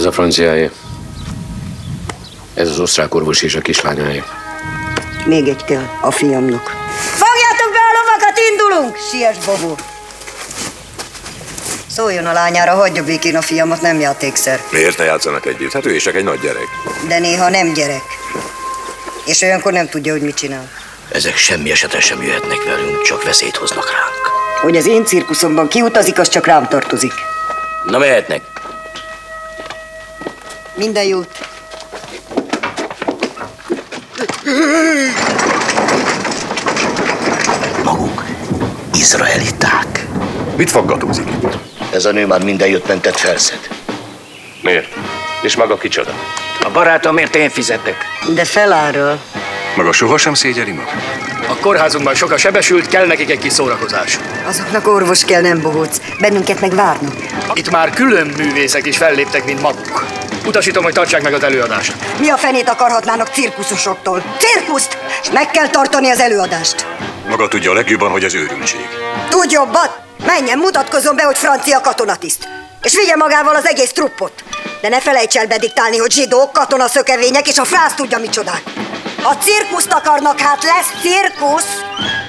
Ez a franciáé. Ez az osztrák orvos és a kislányáé. Még egy kell a fiamnak. Fogjátok be a lovakat, indulunk! Siess, Bobó! Szóljon a lányára, hagyja békén a fiamat, nem játékszer. Miért ne játszanak együtt? Hát ő is csak egy nagy gyerek. De néha nem gyerek. És olyankor nem tudja, hogy mit csinál. Ezek semmi esetben sem jöhetnek velünk, csak veszélyt hoznak ránk. Hogy az én cirkuszomban kiutazik, az csak rám tartozik. Na, mehetnek. Minden jót. Maguk izraeliták. Mit faggatózik? Ez a nő már minden jött mentett felszed. Miért? És maga kicsoda? A barátomért én fizetek. De felállról. Maga sohasem szégyeli maga? A kórházunkban sok a sebesült, kell nekik egy kis szórakozás. Azoknak orvos kell, nem bohóc. Bennünket meg várnak. Itt már külön művészek is felléptek, mint maguk. Utasítom, hogy tartsák meg az előadást. Mi a fenét akarhatnának cirkuszosoktól? Cirkuszt! És meg kell tartani az előadást. Maga tudja a legjobban, hogy ez őrültség. Tudj jobbat! Menjen, mutatkozzon be, hogy francia katonatiszt. És vigye magával az egész truppot. De ne felejts el bediktálni, hogy zsidók, katonaszökevények és a frász tudja micsodák. Ha cirkuszt akarnak, hát lesz cirkusz!